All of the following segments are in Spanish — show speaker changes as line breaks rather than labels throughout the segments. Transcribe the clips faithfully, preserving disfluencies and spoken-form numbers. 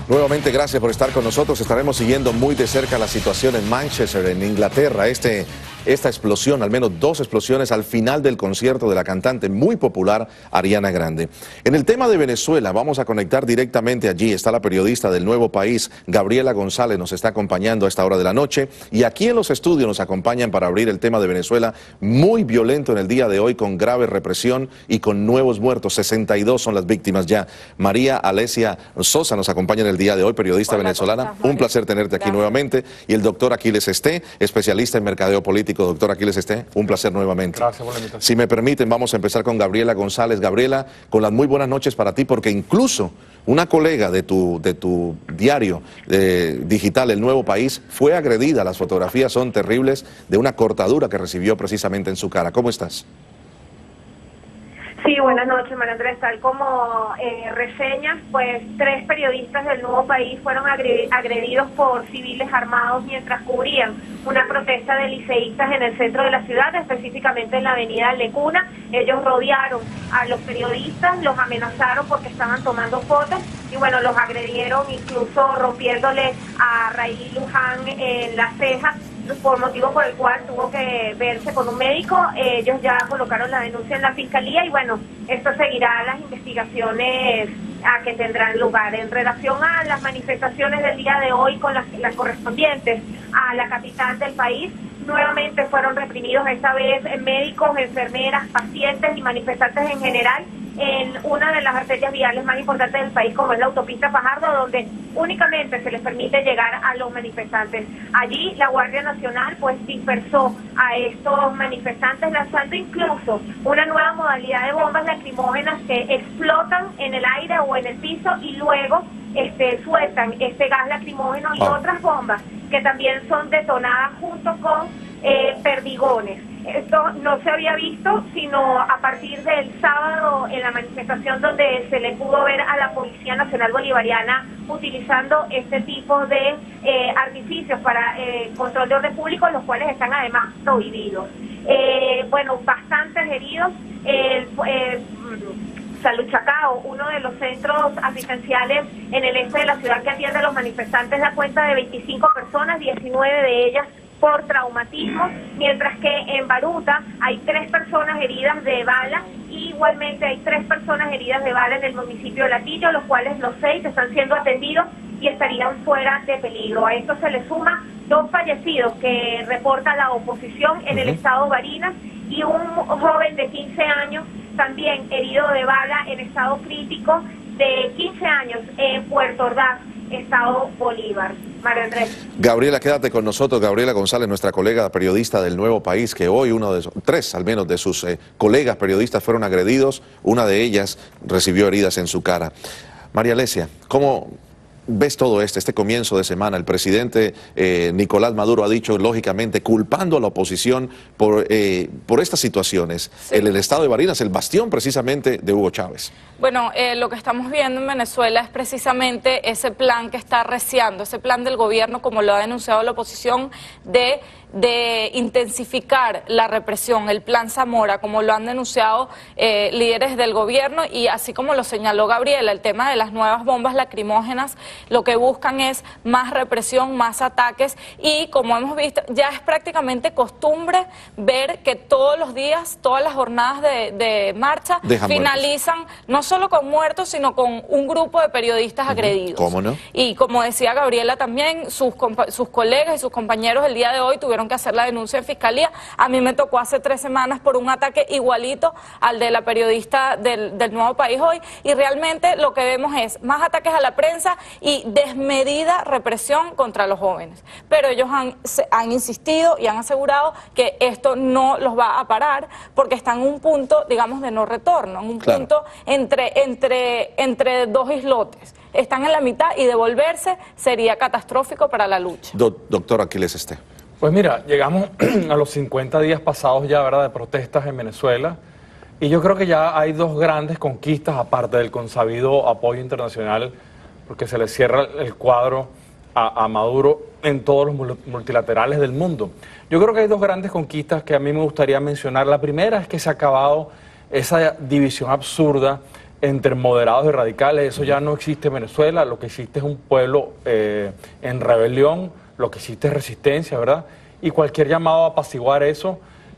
Nuevamente, gracias por estar con nosotros. Estaremos siguiendo muy de cerca la situación en Manchester, en Inglaterra. Este, esta explosión, al menos dos explosiones al final del concierto de la cantante muy popular Ariana Grande. En el tema de Venezuela, vamos a conectar directamente allí. Está la periodista del Nuevo País, Gabriela González, nos está acompañando a esta hora de la noche. Y aquí en los estudios nos acompañan para abrir el tema de Venezuela, muy violento en el día de hoy, con grave represión y con nuevos muertos. sesenta y dos son las víctimas ya. María Alesia Sosa nos acompaña en el día de hoy, periodista Hola, venezolana. Un placer tenerte aquí Gracias. nuevamente. Y el doctor Aquiles Esté, especialista en mercadeo político. Doctor Aquiles Esté, un placer nuevamente.
Gracias por la invitación.
Si me permiten, vamos a empezar con Gabriela González. Gabriela, con las muy buenas noches para ti, porque incluso una colega de tu, de tu diario eh, digital, El Nuevo País, fue agredida. Las fotografías son terribles, de una cortadura que recibió precisamente en su cara. ¿Cómo estás?
Sí, buenas noches, María Andrés. Tal como eh, reseñas, pues tres periodistas del Nuevo País fueron agredidos por civiles armados mientras cubrían una protesta de liceístas en el centro de la ciudad, específicamente en la avenida Lecuna. Ellos rodearon a los periodistas, los amenazaron porque estaban tomando fotos y bueno, los agredieron incluso rompiéndole a Rayli Luján en la ceja, por motivo por el cual tuvo que verse con un médico. Ellos ya colocaron la denuncia en la fiscalía y bueno, esto seguirá las investigaciones a que tendrán lugar. En relación a las manifestaciones del día de hoy con las, las correspondientes a la capital del país, nuevamente fueron reprimidos esta vez médicos, enfermeras, pacientes y manifestantes en general en una de las arterias viales más importantes del país, como es la autopista Fajardo, donde únicamente se les permite llegar a los manifestantes. Allí la Guardia Nacional pues dispersó a estos manifestantes, lanzando incluso una nueva modalidad de bombas lacrimógenas que explotan en el aire o en el piso y luego este, sueltan este gas lacrimógeno y oh. otras bombas que también son detonadas junto con eh, perdigones. Esto no se había visto sino a partir del sábado en la manifestación, donde se le pudo ver a la Policía Nacional Bolivariana utilizando este tipo de eh, artificios para eh, control de orden público, los cuales están además prohibidos. Eh, bueno, bastantes heridos. Eh, eh, Salud Chacao, uno de los centros asistenciales en el este de la ciudad que atiende a los manifestantes, da cuenta de veinticinco personas, diecinueve de ellas por traumatismo, mientras que en Baruta hay tres personas heridas de bala y igualmente hay tres personas heridas de bala en el municipio de Latillo, los cuales los seis están siendo atendidos y estarían fuera de peligro. A esto se le suma dos fallecidos que reporta la oposición en el estado Barinas y un joven de quince años también herido de bala en estado crítico de quince años en Puerto Ordaz, estado Bolívar. María Andrés.
Gabriela, quédate con nosotros. Gabriela González, nuestra colega periodista del Nuevo País, que hoy uno de tres al menos de sus eh, colegas periodistas fueron agredidos. Una de ellas recibió heridas en su cara. María Alesia, ¿cómo ves todo esto, este comienzo de semana? El presidente eh, Nicolás Maduro ha dicho, lógicamente, culpando a la oposición por, eh, por estas situaciones. Sí. El, el estado de Barinas, el bastión precisamente de Hugo Chávez.
Bueno, eh, lo que estamos viendo en Venezuela es precisamente ese plan que está arreciando, ese plan del gobierno, como lo ha denunciado la oposición, de... de intensificar la represión, el plan Zamora, como lo han denunciado eh, líderes del gobierno, y así como lo señaló Gabriela, el tema de las nuevas bombas lacrimógenas, lo que buscan es más represión, más ataques, y como hemos visto, ya es prácticamente costumbre ver que todos los días, todas las jornadas de, de marcha Deja finalizan muertos. no solo con muertos, sino con un grupo de periodistas uh-huh. agredidos.
¿Cómo no?
Y como decía Gabriela también, sus, sus colegas y sus compañeros el día de hoy tuvieron que hacer la denuncia en fiscalía. A mí me tocó hace tres semanas por un ataque igualito al de la periodista del, del Nuevo País hoy, y realmente lo que vemos es más ataques a la prensa y desmedida represión contra los jóvenes. Pero ellos han, han insistido y han asegurado que esto no los va a parar porque están en un punto, digamos, de no retorno, en un claro. punto entre, entre, entre dos islotes. Están en la mitad y devolverse sería catastrófico para la lucha.
Do, doctor Aquiles Esté.
Pues mira, llegamos a los cincuenta días pasados ya, ¿verdad?, de protestas en Venezuela, y yo creo que ya hay dos grandes conquistas, aparte del consabido apoyo internacional, porque se le cierra el cuadro a, a Maduro en todos los multilaterales del mundo. Yo creo que hay dos grandes conquistas que a mí me gustaría mencionar. La primera es que se ha acabado esa división absurda entre moderados y radicales. Eso ya no existe en Venezuela. Lo que existe es un pueblo eh, en rebelión, lo que existe es resistencia, ¿verdad? Y cualquier llamado a apaciguar eso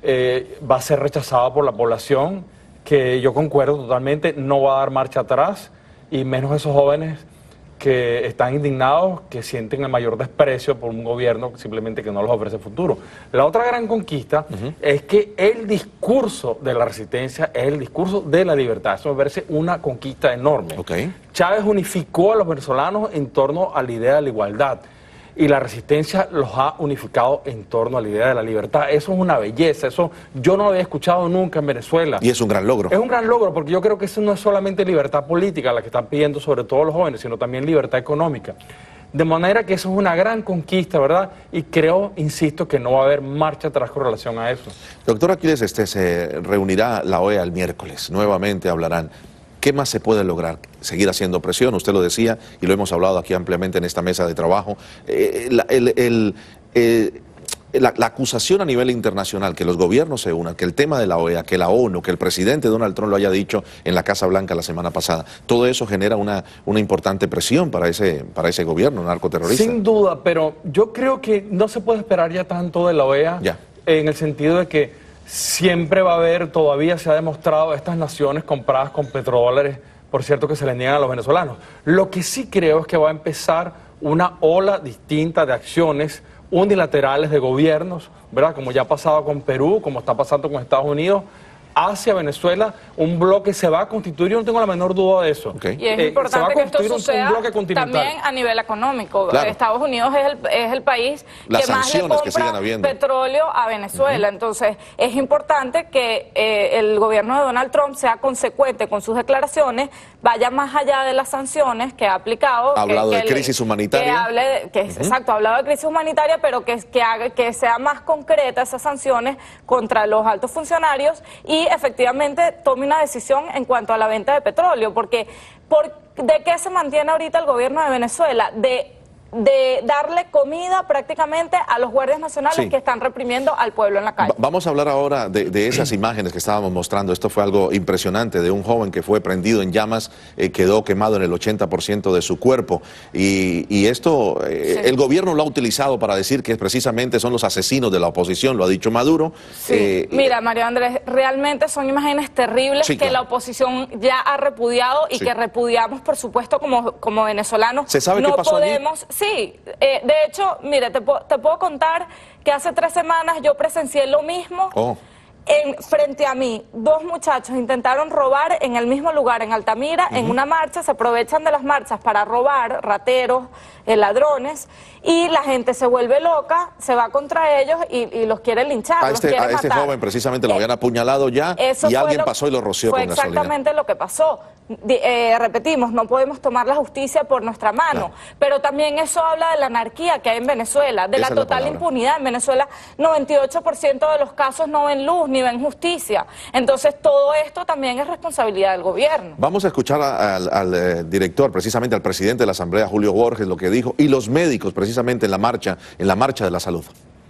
eh, va a ser rechazado por la población, que yo concuerdo totalmente, no va a dar marcha atrás, y menos esos jóvenes que están indignados, que sienten el mayor desprecio por un gobierno simplemente que no les ofrece futuro. La otra gran conquista uh-huh. es que el discurso de la resistencia es el discurso de la libertad. Eso me parece una conquista enorme.
Okay.
Chávez unificó a los venezolanos en torno a la idea de la igualdad, y la resistencia los ha unificado en torno a la idea de la libertad. Eso es una belleza, eso yo no lo había escuchado nunca en Venezuela.
Y es un gran logro.
Es un gran logro, porque yo creo que eso no es solamente libertad política la que están pidiendo sobre todo los jóvenes, sino también libertad económica. De manera que eso es una gran conquista, ¿verdad? Y creo, insisto, que no va a haber marcha atrás con relación a eso.
Doctor Aquiles, este, se reunirá la O E A el miércoles, nuevamente hablarán. ¿Qué más se puede lograr? Seguir haciendo presión, usted lo decía, y lo hemos hablado aquí ampliamente en esta mesa de trabajo. Eh, la, el, el, eh, la, la acusación a nivel internacional, que los gobiernos se unan, que el tema de la O E A, que la ONU, que el presidente Donald Trump lo haya dicho en la Casa Blanca la semana pasada, todo eso genera una, una importante presión para ese, para ese gobierno narcoterrorista.
Sin duda, pero yo creo que no se puede esperar ya tanto de la O E A,
ya.
en el sentido de que siempre va a haber, todavía se ha demostrado, estas naciones compradas con petrodólares, por cierto, que se le niegan a los venezolanos. Lo que sí creo es que va a empezar una ola distinta de acciones unilaterales de gobiernos, ¿verdad? Como ya ha pasado con Perú, como está pasando con Estados Unidos, hacia Venezuela, un bloque se va a constituir, yo no tengo la menor duda de eso.
Okay. Y es eh, importante que esto suceda
un, un
también a nivel económico.
Claro.
Estados Unidos es el, es el país
Las
que más le compra petróleo a Venezuela. Uh-huh. Entonces, es importante que eh, el gobierno de Donald Trump sea consecuente con sus declaraciones, vaya más allá de las sanciones que ha aplicado.
Ha hablado
que,
de
que
crisis humanitaria.
Que hable de, que, uh-huh. Exacto, ha hablado de crisis humanitaria, pero que, que, haga, que sea más concreta esas sanciones contra los altos funcionarios y efectivamente tome una decisión en cuanto a la venta de petróleo, porque por, ¿de qué se mantiene ahorita el gobierno de Venezuela? De de darle comida prácticamente a los guardias nacionales sí. que están reprimiendo al pueblo en la calle.
Vamos a hablar ahora de, de esas imágenes que estábamos mostrando. Esto fue algo impresionante, de un joven que fue prendido en llamas, eh, quedó quemado en el ochenta por ciento de su cuerpo. Y, y esto, eh, sí. el gobierno lo ha utilizado para decir que precisamente son los asesinos de la oposición, lo ha dicho Maduro.
Sí.
Eh,
Mira, Mario Andrés, realmente son imágenes terribles sí, que claro. la oposición ya ha repudiado y sí. que repudiamos, por supuesto, como, como venezolanos.
¿Se sabe
no
qué pasó
podemos...
allí?
Sí, eh, de hecho, mire, te, te puedo contar que hace tres semanas yo presencié lo mismo.
Oh.
En, frente a mí, dos muchachos intentaron robar en el mismo lugar, en Altamira, uh-huh. en una marcha, se aprovechan de las marchas para robar, rateros, eh, ladrones, y la gente se vuelve loca, se va contra ellos y, y los quiere linchar,
a este,
los quiere
a este
matar.
joven precisamente lo habían apuñalado ya y alguien
lo,
pasó y lo roció con gasolina.
Fue exactamente lo que pasó. Eh, repetimos, no podemos tomar la justicia por nuestra mano, claro. pero también eso habla de la anarquía que hay en Venezuela, de
Esa
la total la impunidad. En Venezuela, noventa y ocho por ciento de los casos no ven luz ni ven justicia. Entonces, todo esto también es responsabilidad del gobierno.
Vamos a escuchar a, al, al eh, director, precisamente al presidente de la Asamblea, Julio Borges, lo que dijo, y los médicos, precisamente en la marcha, en la marcha de la salud.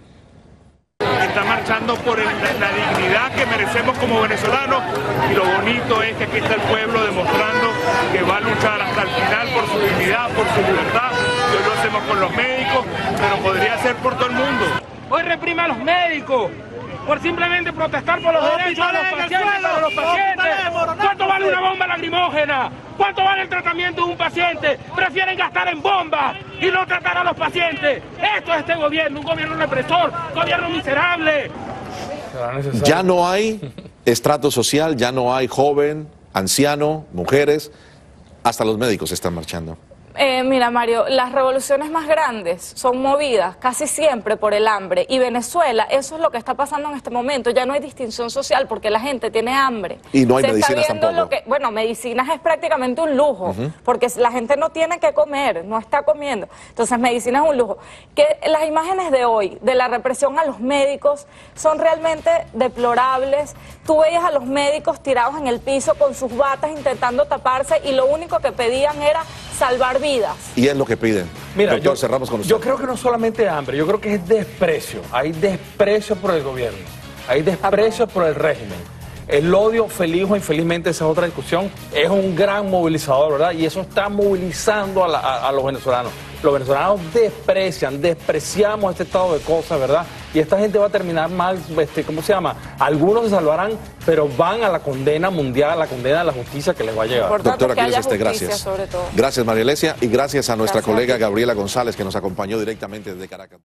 Está marchando por el, la, la dignidad que merecemos como venezolanos, y lo bonito es que aquí está el pueblo demostrando que va a luchar hasta el final por su dignidad, por su libertad. Hoy lo hacemos con los médicos, pero podría ser por todo el mundo.
Hoy reprime a los médicos por simplemente protestar por los oh, derechos de los pacientes, para los pacientes. ¿Cuánto vale una bomba lacrimógena? ¿Cuánto vale el tratamiento de un paciente? Prefieren gastar en bombas y no tratar a los pacientes. Esto es este gobierno, un gobierno represor, gobierno miserable.
Ya no hay estrato social, ya no hay joven, anciano, mujeres, hasta los médicos están marchando.
Eh, mira, Mario, las revoluciones más grandes son movidas casi siempre por el hambre, y Venezuela, eso es lo que está pasando en este momento. Ya no hay distinción social porque la gente tiene hambre.
Y no hay
Se
medicinas
está viendo
tampoco.
Lo que, bueno, medicinas es prácticamente un lujo, uh-huh. porque la gente no tiene que comer, no está comiendo. Entonces, medicina es un lujo. Que las imágenes de hoy, de la represión a los médicos, son realmente deplorables. Tú veías a los médicos tirados en el piso con sus batas intentando taparse, y lo único que pedían era salvar vidas.
Y es lo que piden.
Mira,
Doctor,
yo,
cerramos con usted.
Yo creo que no solamente hambre, yo creo que es desprecio. Hay desprecio por el gobierno, hay desprecio por el régimen. El odio, feliz o infelizmente, esa es otra discusión, es un gran movilizador, ¿verdad? Y eso está movilizando a, la, a, a los venezolanos. Los venezolanos desprecian, despreciamos este estado de cosas, ¿verdad? Y esta gente va a terminar mal, este, ¿cómo se llama? Algunos se salvarán, pero van a la condena mundial, a la condena de la justicia que les va a llegar.
Importante
Doctora
que haya
Quiles, este,
justicia,
gracias.
sobre todo.
Gracias, María Alesia, y gracias a nuestra
Gracias a
colega
ti.
Gabriela González, que nos acompañó directamente desde Caracas.